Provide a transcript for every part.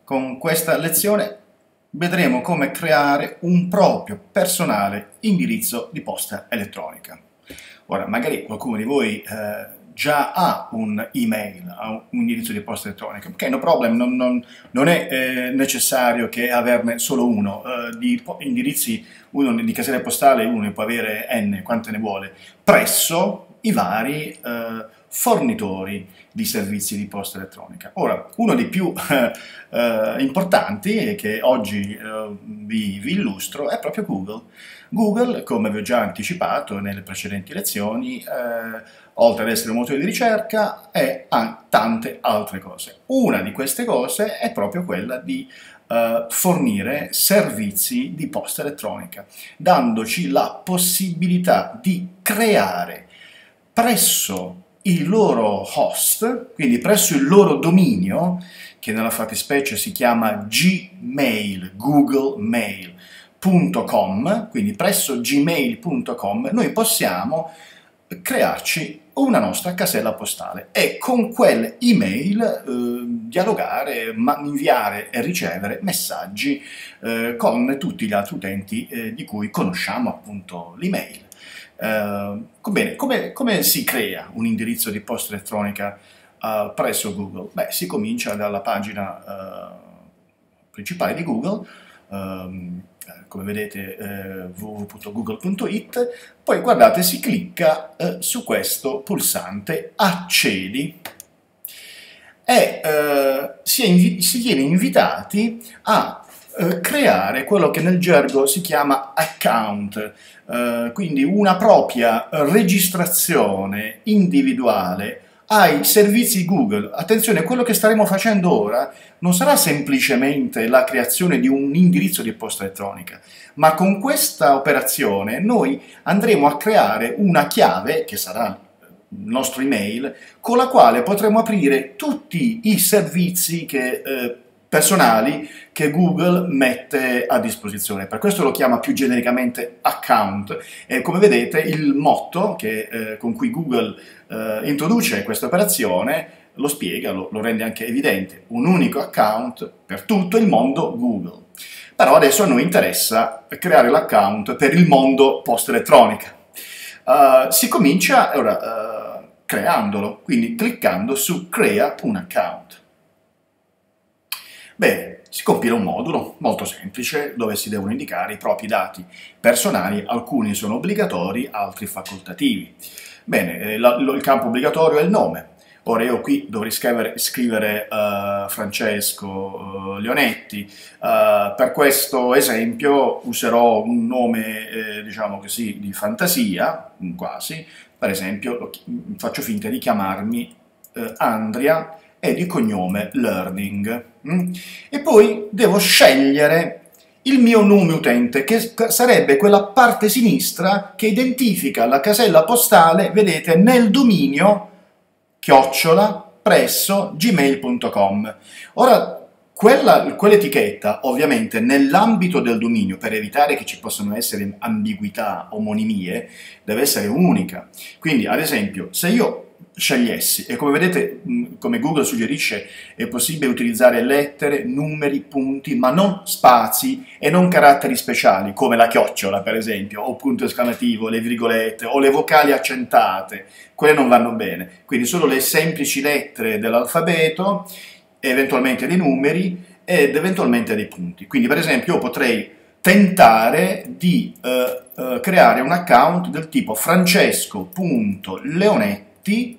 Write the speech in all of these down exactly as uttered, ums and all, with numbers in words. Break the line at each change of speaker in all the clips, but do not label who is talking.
Con questa lezione vedremo come creare un proprio personale indirizzo di posta elettronica. Ora, magari qualcuno di voi eh, già ha un'email, ha un indirizzo di posta elettronica. Ok, no problem, non, non, non è eh, necessario che averne solo uno. Eh, di indirizzi, uno di casella postale, uno ne può avere n, quante ne vuole, presso i vari eh, fornitori di servizi di posta elettronica. Ora, uno dei più eh, eh, importanti e che oggi eh, vi, vi illustro è proprio Google. Google, come vi ho già anticipato nelle precedenti lezioni, eh, oltre ad essere un motore di ricerca, è, ha tante altre cose. Una di queste cose è proprio quella di eh, fornire servizi di posta elettronica, dandoci la possibilità di creare presso il loro host, quindi presso il loro dominio, che nella fattispecie si chiama Gmail, Google Mail punto com, quindi presso gmail punto com, noi possiamo crearci una nostra casella postale e con quell'email eh, dialogare, inviare e ricevere messaggi eh, con tutti gli altri utenti eh, di cui conosciamo appunto l'email. Uh, bene, come, come si crea un indirizzo di posta elettronica uh, presso Google? Beh, si comincia dalla pagina uh, principale di Google, um, come vedete uh, w w w punto google punto it, poi guardate si clicca uh, su questo pulsante accedi e uh, si, si viene invitati a uh, creare quello che nel gergo si chiama account. Uh, quindi una propria registrazione individuale ai servizi Google. Attenzione, quello che staremo facendo ora non sarà semplicemente la creazione di un indirizzo di posta elettronica, ma con questa operazione noi andremo a creare una chiave, che sarà il nostro email, con la quale potremo aprire tutti i servizi che eh, personali che Google mette a disposizione. Per questo lo chiama più genericamente account e come vedete il motto che, eh, con cui Google eh, introduce questa operazione lo spiega, lo, lo rende anche evidente: un unico account per tutto il mondo Google. Però adesso a noi interessa creare l'account per il mondo posta elettronica. Uh, si comincia ora uh, creandolo, quindi cliccando su crea un account. Bene, si compila un modulo molto semplice dove si devono indicare i propri dati personali, alcuni sono obbligatori, altri facoltativi. Bene, la, lo, il campo obbligatorio è il nome. Ora io qui dovrei scrivere, scrivere uh, Francesco uh, Leonetti. Uh, per questo esempio userò un nome, eh, diciamo così, di fantasia, quasi. Per esempio lo, faccio finta di chiamarmi uh, Andrea e di cognome Learning. Mm? E poi devo scegliere il mio nome utente, che sarebbe quella parte sinistra che identifica la casella postale, vedete, nel dominio chiocciola presso gmail punto com. Ora, quella, quell'etichetta, ovviamente, nell'ambito del dominio, per evitare che ci possano essere ambiguità, omonimie, deve essere unica. Quindi, ad esempio, se io scegliessi, e come vedete, come Google suggerisce, è possibile utilizzare lettere, numeri, punti, ma non spazi e non caratteri speciali, come la chiocciola, per esempio, o punto esclamativo, le virgolette, o le vocali accentate, quelle non vanno bene. Quindi solo le semplici lettere dell'alfabeto, eventualmente dei numeri ed eventualmente dei punti. Quindi, per esempio, io potrei tentare di eh, eh, creare un account del tipo francesco punto leonetti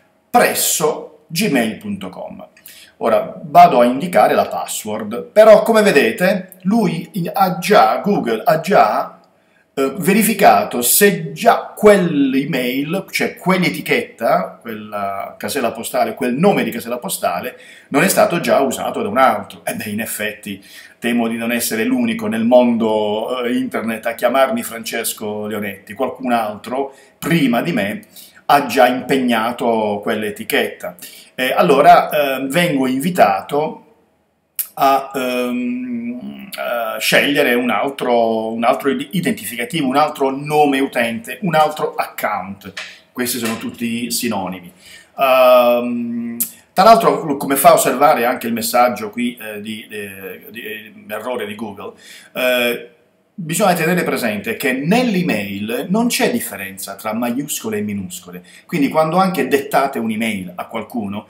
presso gmail punto com. Ora vado a indicare la password, però come vedete lui ha già, Google ha già eh, verificato se già quell'email, cioè quell'etichetta, quella casella postale, quel nome di casella postale, non è stato già usato da un altro. E beh, in effetti temo di non essere l'unico nel mondo eh, internet a chiamarmi Francesco Leonetti. Qualcun altro prima di me ha già impegnato quell'etichetta. Eh, allora eh, vengo invitato a, um, a scegliere un altro, un altro identificativo, un altro nome utente, un altro account. Questi sono tutti sinonimi. Um, Tra l'altro, come fa a osservare anche il messaggio qui eh, di, eh, di, di errore di Google, eh, bisogna tenere presente che nell'email non c'è differenza tra maiuscole e minuscole, quindi quando anche dettate un'email a qualcuno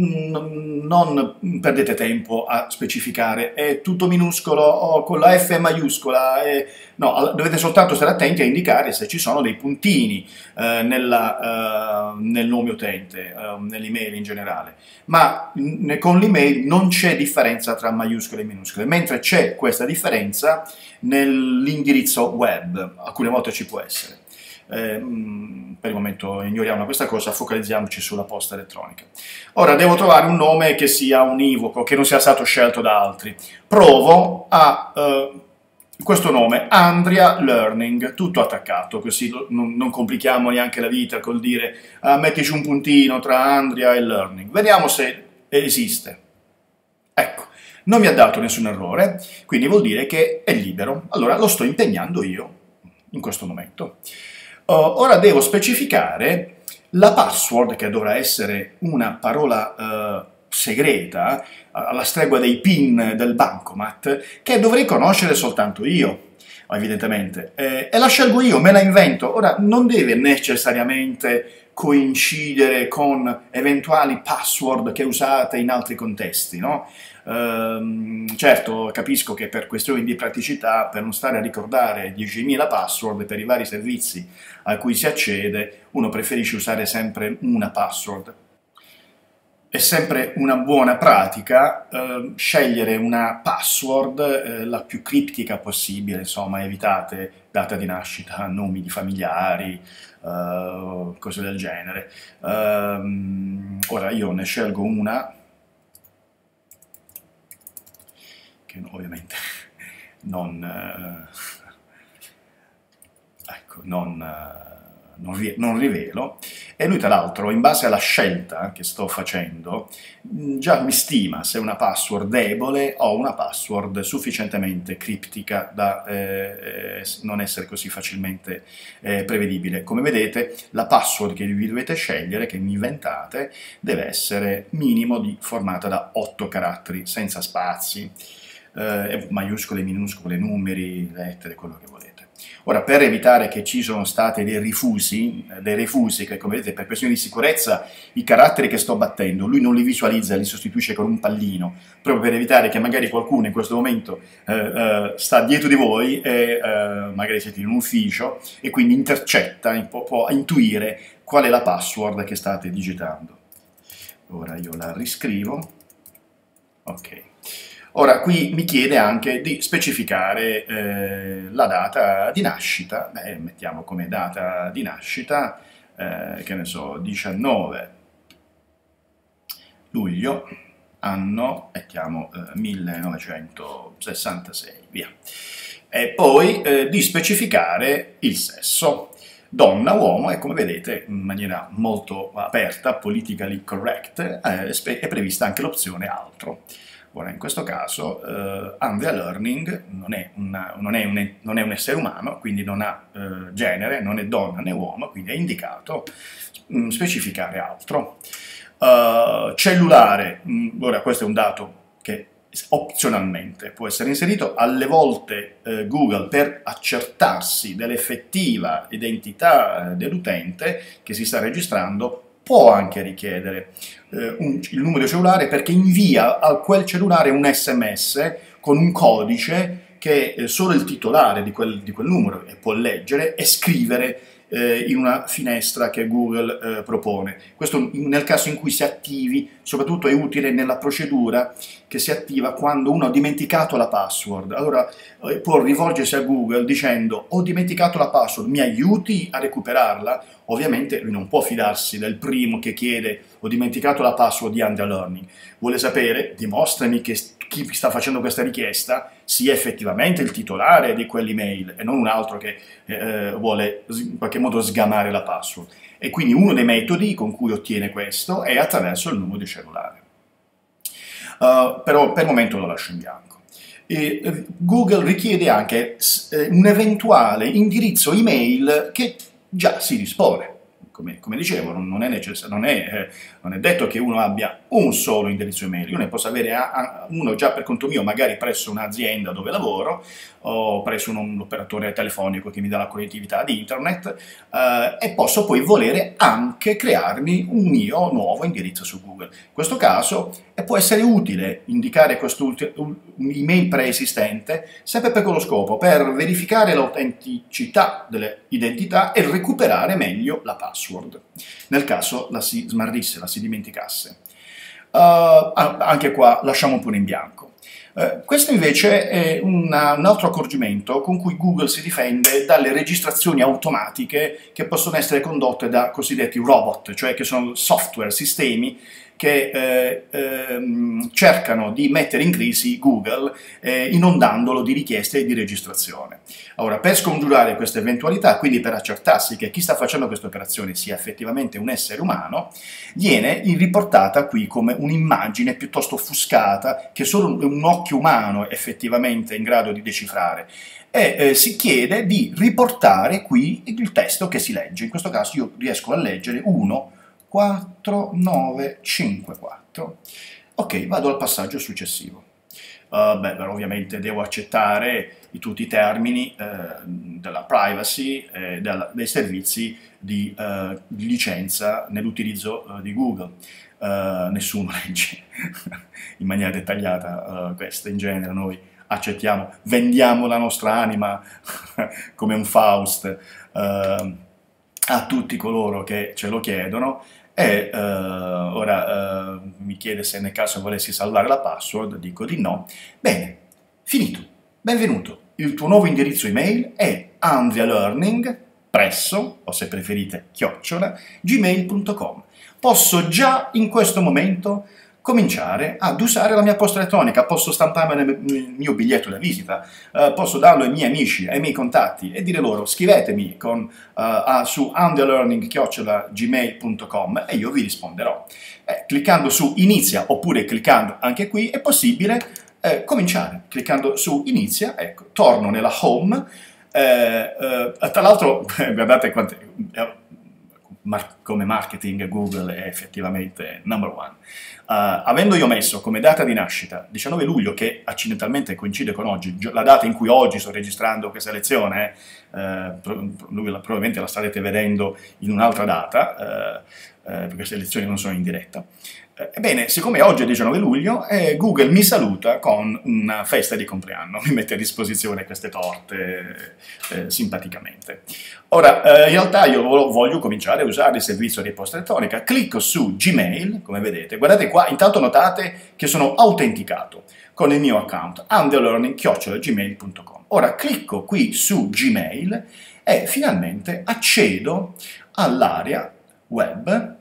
non perdete tempo a specificare è tutto minuscolo o con la F maiuscola, è... no, dovete soltanto stare attenti a indicare se ci sono dei puntini eh, nella, uh, nel nome utente, uh, nell'email in generale, ma con l'email non c'è differenza tra maiuscole e minuscole, mentre c'è questa differenza nell'indirizzo web, alcune volte ci può essere. Eh, per il momento ignoriamo questa cosa, focalizziamoci sulla posta elettronica. Ora devo trovare un nome che sia univoco, che non sia stato scelto da altri. Provo a eh, questo nome, Andrea Learning, tutto attaccato, così non, non complichiamo neanche la vita col dire ah, mettici un puntino tra Andrea e Learning. Vediamo se esiste. Ecco, non mi ha dato nessun errore, quindi vuol dire che è libero. Allora lo sto impegnando io in questo momento. Uh, ora devo specificare la password, che dovrà essere una parola uh, segreta, alla stregua dei PIN del bancomat, che dovrei conoscere soltanto io, evidentemente. Eh, e la scelgo io, me la invento. Ora, non deve necessariamente coincidere con eventuali password che usate in altri contesti, no? Uh, certo, capisco che per questioni di praticità, per non stare a ricordare diecimila password per i vari servizi a cui si accede, uno preferisce usare sempre una password. È sempre una buona pratica uh, scegliere una password uh, la più criptica possibile, insomma, evitate data di nascita, nomi di familiari, uh, cose del genere. Uh, ora io ne scelgo una che ovviamente non, eh, ecco, non, eh, non, ri non rivelo, e lui tra l'altro, in base alla scelta che sto facendo, già mi stima se è una password debole o una password sufficientemente criptica da eh, non essere così facilmente eh, prevedibile. Come vedete, la password che vi dovete scegliere, che mi inventate, deve essere minimo di formata da otto caratteri, senza spazi, Eh, maiuscole, minuscole, numeri, lettere, quello che volete. Ora, per evitare che ci sono stati dei rifusi, dei refusi, che come vedete per questioni di sicurezza i caratteri che sto battendo, lui non li visualizza, li sostituisce con un pallino, proprio per evitare che magari qualcuno in questo momento eh, eh, sta dietro di voi e eh, magari siete in un ufficio e quindi intercetta, può, può intuire qual è la password che state digitando. Ora io la riscrivo. Ok. Ora, qui mi chiede anche di specificare eh, la data di nascita. Beh, mettiamo come data di nascita, eh, che ne so, diciannove luglio, anno, mettiamo eh, millenovecentosessantasei, via. E poi eh, di specificare il sesso, donna, uomo, e come vedete, in maniera molto aperta, politically correct, eh, è prevista anche l'opzione altro. Ora, in questo caso, eh, Andrea Learning non è, una, non, è un, non è un essere umano, quindi non ha eh, genere, non è donna né uomo, quindi è indicato mh, specificare altro. Uh, cellulare, mh, ora questo è un dato che opzionalmente può essere inserito, alle volte eh, Google, per accertarsi dell'effettiva identità eh, dell'utente che si sta registrando, può anche richiedere eh, un, il numero cellulare, perché invia a quel cellulare un sms con un codice che eh, solo il titolare di quel, di quel numero può leggere e scrivere eh, in una finestra che Google eh, propone. Questo nel caso in cui si attivi, soprattutto è utile nella procedura che si attiva quando uno ha dimenticato la password. Allora eh, può rivolgersi a Google dicendo: ho dimenticato la password, mi aiuti a recuperarla? Ovviamente lui non può fidarsi del primo che chiede: ho dimenticato la password di Andrea Learning. Vuole sapere: dimostrami che chi sta facendo questa richiesta sia effettivamente il titolare di quell'email e non un altro che eh, vuole in qualche modo sgamare la password. E quindi uno dei metodi con cui ottiene questo è attraverso il numero di cellulare. Uh, però per il momento lo lascio in bianco. E, eh, Google richiede anche eh, un eventuale indirizzo email che già si dispone. come, come dicevo, non è, necess- non, è, eh, non è detto che uno abbia un solo indirizzo email, io ne posso avere a, a uno già per conto mio, magari presso un'azienda dove lavoro, o presso un, un operatore telefonico che mi dà la connettività di internet, eh, e posso poi volere anche crearmi un mio nuovo indirizzo su Google. In questo caso eh, può essere utile indicare questo email preesistente sempre per quello scopo, per verificare l'autenticità delle identità e recuperare meglio la password, nel caso la si smarrisse, la si dimenticasse. Uh, anche qua lasciamo pure in bianco. Uh, questo invece è una, un altro accorgimento con cui Google si difende dalle registrazioni automatiche che possono essere condotte da cosiddetti robot, cioè che sono software, sistemi che eh, ehm, cercano di mettere in crisi Google eh, inondandolo di richieste e di registrazione. Ora, per scongiurare questa eventualità, quindi per accertarsi che chi sta facendo questa operazione sia effettivamente un essere umano, viene riportata qui come un'immagine piuttosto offuscata che solo un occhio umano è effettivamente in grado di decifrare. E eh, si chiede di riportare qui il testo che si legge. In questo caso io riesco a leggere uno quattro nove cinque quattro. Ok, vado al passaggio successivo. Uh, beh, però ovviamente devo accettare i, tutti i termini eh, della privacy e della, dei servizi di, uh, di licenza nell'utilizzo uh, di Google. Uh, nessuno legge in maniera dettagliata uh, questo, in genere noi accettiamo, vendiamo la nostra anima come un Faust uh, a tutti coloro che ce lo chiedono. E uh, ora uh, mi chiede se nel caso volessi salvare la password, dico di no. Bene, finito. Benvenuto. Il tuo nuovo indirizzo email è andrialearning presso, o se preferite chiocciola, gmail punto com. Posso già in questo momento cominciare ad usare la mia posta elettronica, posso stamparmi il mio biglietto da visita, eh, posso darlo ai miei amici, ai miei contatti e dire loro scrivetemi con, uh, a, su andrialearning chiocciola gmail punto com e io vi risponderò. Eh, cliccando su inizia oppure cliccando anche qui è possibile eh, cominciare. Cliccando su inizia, ecco, torno nella home, eh, eh, tra l'altro guardate quante... Eh, Mar come marketing Google è effettivamente number one. Uh, avendo io messo come data di nascita diciannove luglio, che accidentalmente coincide con oggi, la data in cui oggi sto registrando questa lezione, eh, probabilmente la starete vedendo in un'altra data, eh, eh, perché queste lezioni non sono in diretta. Ebbene, siccome oggi è diciannove luglio, eh, Google mi saluta con una festa di compleanno, mi mette a disposizione queste torte eh, simpaticamente. Ora, eh, in realtà io voglio cominciare a usare il servizio di posta elettronica, clicco su Gmail, come vedete, guardate qua, intanto notate che sono autenticato con il mio account andrialearning chiocciola gmail punto com. Ora clicco qui su Gmail e finalmente accedo all'area web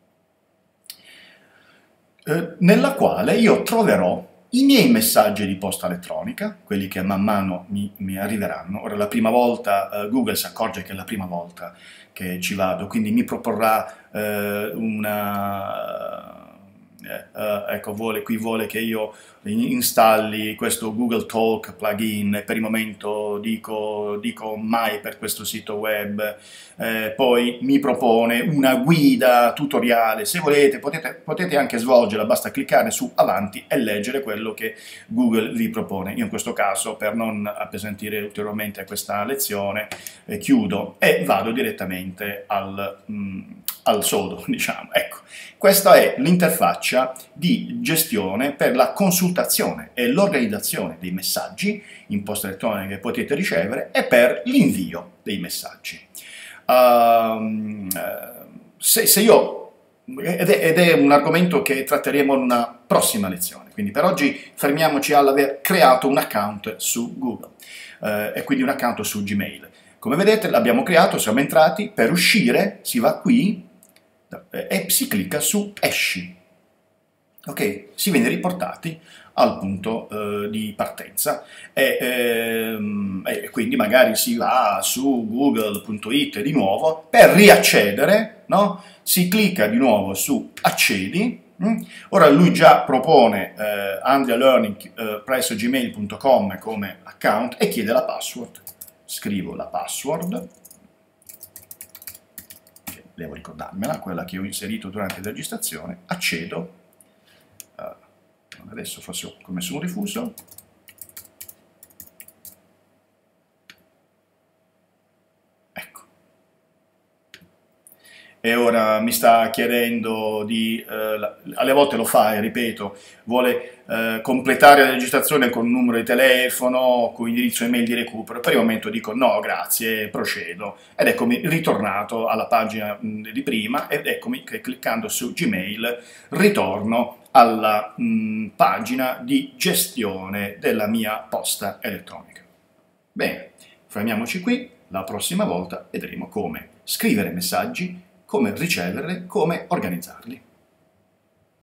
Eh, nella quale io troverò i miei messaggi di posta elettronica, quelli che man mano mi, mi arriveranno. Ora, la prima volta eh, Google si accorge che è la prima volta che ci vado, quindi mi proporrà eh, una... Eh, eh, ecco, vuole, qui vuole che io installi questo Google Talk plugin, per il momento dico, dico mai per questo sito web, eh, poi mi propone una guida tutoriale, se volete potete, potete anche svolgerla, basta cliccare su avanti e leggere quello che Google vi propone. Io in questo caso, per non appesantire ulteriormente questa lezione, eh, chiudo e vado direttamente al, mh, al sodo, diciamo. Ecco, questa è l'interfaccia di gestione per la consultazione e l'organizzazione dei messaggi in posta elettronica che potete ricevere e per l'invio dei messaggi. Uh, se, se io, ed è, ed è un argomento che tratteremo in una prossima lezione, quindi per oggi fermiamoci all'aver creato un account su Google uh, e quindi un account su Gmail. Come vedete l'abbiamo creato, siamo entrati, per uscire si va qui e si clicca su esci. Ok, si viene riportati al punto eh, di partenza e, ehm, e quindi magari si va su google punto it di nuovo per riaccedere, no? Si clicca di nuovo su accedi. Hm? Ora lui già propone eh, andrialearning eh, presso gmail punto com come account e chiede la password. Scrivo la password, devo ricordarmela, quella che ho inserito durante la registrazione, accedo, uh, adesso forse ho commesso un rifuso, e ora mi sta chiedendo di, eh, alle volte lo fa, e ripeto, vuole eh, completare la registrazione con un numero di telefono, con indirizzo email di recupero. Per il momento dico no, grazie, procedo. Ed eccomi ritornato alla pagina mh, di prima, ed eccomi che cliccando su Gmail ritorno alla mh, pagina di gestione della mia posta elettronica. Bene, fermiamoci qui, la prossima volta vedremo come scrivere messaggi, come riceverli, come organizzarli.